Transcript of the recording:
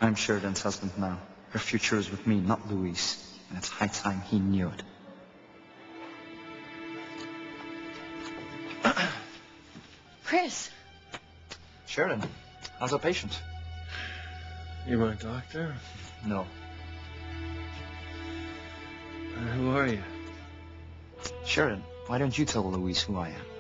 I'm Sheridan's husband now. Her future is with me, not Louise. And it's high time he knew it. Chris! Sheridan, how's our patient? You my doctor? No. Who are you? Sheridan, why don't you tell Louise who I am?